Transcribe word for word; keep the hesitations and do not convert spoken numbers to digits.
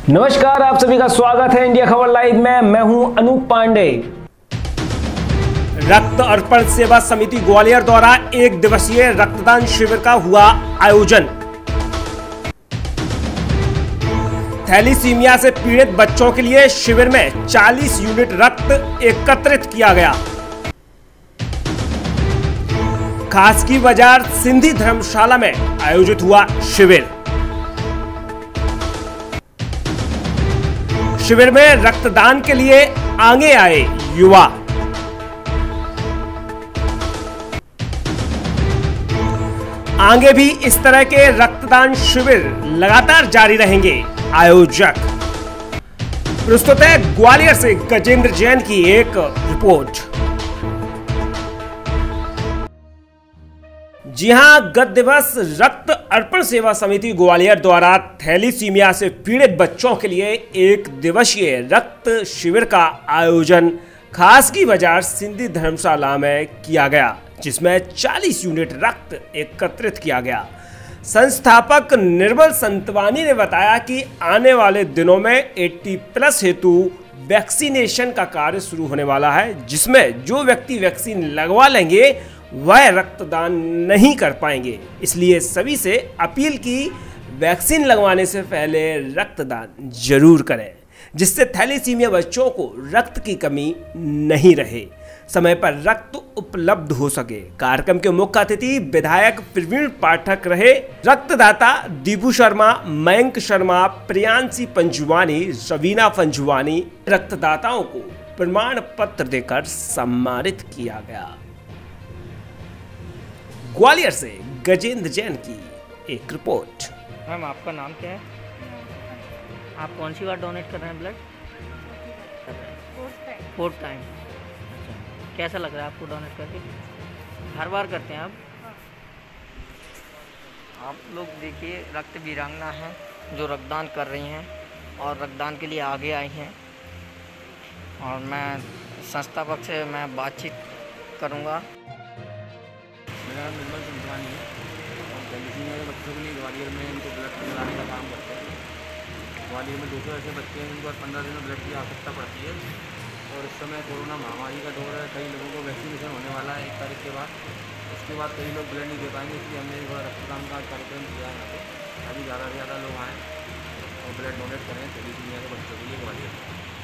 नमस्कार, आप सभी का स्वागत है इंडिया खबर लाइव में। मैं हूं अनूप पांडे। रक्त अर्पण सेवा समिति ग्वालियर द्वारा एक दिवसीय रक्तदान शिविर का हुआ आयोजन। थैलीसीमिया से पीड़ित बच्चों के लिए शिविर में चालीस यूनिट रक्त एकत्रित किया गया। खासगी बाजार सिंधी धर्मशाला में आयोजित हुआ शिविर। शिविर में रक्तदान के लिए आगे आए युवा। आगे भी इस तरह के रक्तदान शिविर लगातार जारी रहेंगे। आयोजक प्रस्तुत है ग्वालियर से गजेंद्र जैन की एक रिपोर्ट। जी हां, गत दिवस रक्त अर्पण सेवा समिति ग्वालियर द्वारा थैलीसीमिया से पीड़ित बच्चों के लिए एक दिवसीय रक्त शिविर का आयोजन खासगी बाजार सिंधी धर्मशाला में किया गया, जिसमें चालीस यूनिट रक्त एकत्रित किया गया। संस्थापक निर्मल संतवानी ने बताया कि आने वाले दिनों में अस्सी प्लस हेतु वैक्सीनेशन का कार्य शुरू होने वाला है, जिसमें जो व्यक्ति वैक्सीन लगवा लेंगे वह रक्तदान नहीं कर पाएंगे। इसलिए सभी से अपील की वैक्सीन लगवाने से पहले रक्तदान जरूर करें, जिससे थैलीसीमिया बच्चों को रक्त की कमी नहीं रहे, समय पर रक्त उपलब्ध हो सके। कार्यक्रम के मुख्य अतिथि विधायक प्रवीण पाठक रहे। रक्तदाता दीपू शर्मा, मयंक शर्मा, प्रियांशी पंजुवानी, रवीना पंजुवानी रक्तदाताओं को प्रमाण पत्र देकर सम्मानित किया गया। ग्वालियर से गजेंद्र जैन की एक रिपोर्ट। मैम, आपका नाम क्या है? आप कौन सी बार डोनेट कर रहे हैं ब्लड? Fourth time. अच्छा, कैसा लग रहा है आपको डोनेट करके? हर बार करते हैं आप? आप लोग देखिए, रक्त वीरांगना है जो रक्तदान कर रही हैं और रक्तदान के लिए आगे आई हैं, और मैं संस्थापक से मैं बातचीत करूंगा। मेरा नाम निर्मल संतवानी है और थैलीसीमिया के बच्चों के लिए ग्वालियर में इनको ब्लड पिलाने का काम करते हैं। ग्वालियर में दो सौ ऐसे बच्चे हैं जिनको पंद्रह दिन में ब्लड की आवश्यकता पड़ती है, और इस समय कोरोना महामारी का दौर है। कई लोगों को वैक्सीनेशन होने वाला है एक तारीख के बाद। उसके बाद कई लोग ब्लड नहीं दे पाएंगे, इसलिए हमने एक रक्तदान का कार्यक्रम किया है यहाँ पे, ताकि ज़्यादा से ज़्यादा लोग आएँ और ब्लड डोनेट करें थैलीसीमिया के बच्चों के लिए ग्वालियर।